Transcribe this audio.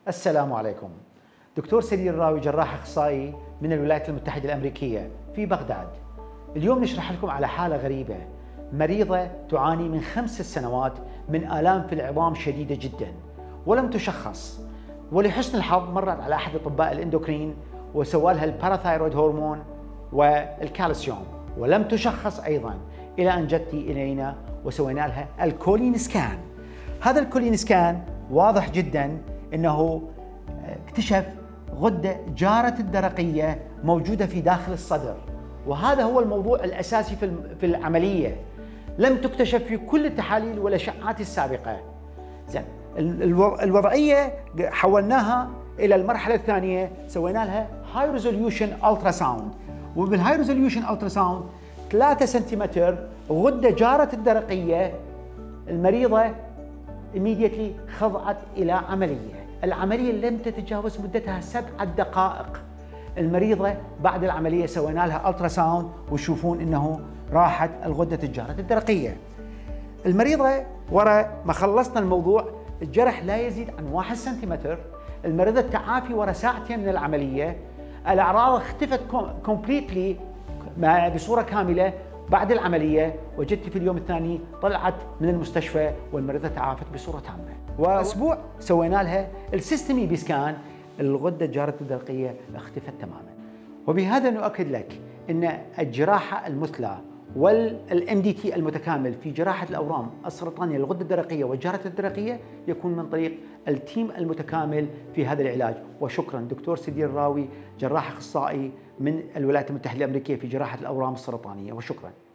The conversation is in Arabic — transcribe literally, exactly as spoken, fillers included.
السلام عليكم. دكتور سدير الراوي، جراح اخصائي من الولايات المتحدة الأمريكية في بغداد. اليوم نشرح لكم على حالة غريبة، مريضة تعاني من خمس سنوات من آلام في العظام شديدة جدا ولم تشخص، ولحسن الحظ مرت على أحد أطباء الإندوكرين وسوى لها الباراثايرويد هرمون والكالسيوم ولم تشخص أيضا، إلى أن جت إلينا وسوينا لها الكولين سكان. هذا الكولين سكان واضح جدا أنه اكتشف غدة جارة الدرقية موجودة في داخل الصدر، وهذا هو الموضوع الأساسي في العملية. لم تكتشف في كل التحاليل والأشعات السابقة. زين، الوضعية حولناها إلى المرحلة الثانية، سوينا لها هاي ريزوليوشن الترا ساوند، وبالهاي ريزوليوشن الترا ساوند ثلاثة سنتيمتر غدة جارة الدرقية. المريضة immediately خضعت إلى عملية. العملية لم تتجاوز مدتها سبعة دقائق. المريضة بعد العملية سوينا لها الترا ساوند وتشوفون انه راحت الغدة الجارة الدرقية. المريضة ورا ما خلصنا الموضوع، الجرح لا يزيد عن واحد سنتيمتر. المريضة تعافي ورا ساعتين من العملية. الأعراض اختفت كومبليتلي بصورة كاملة بعد العملية، وجدت في اليوم الثاني طلعت من المستشفى والمريضة تعافت بصورة تامة. وأسبوع سوينا لها السيستمي بسكان، الغدة الجارة الدرقية اختفت تماما. وبهذا نؤكد لك أن الجراحة المثلى والام دي تي المتكامل في جراحة الأورام السرطانية للغدة الدرقية والجارة الدرقية يكون من طريق التيم المتكامل في هذا العلاج. وشكرا. دكتور سدير الراوي، جراح اخصائي من الولايات المتحدة الأمريكية في جراحة الأورام السرطانية، وشكرا.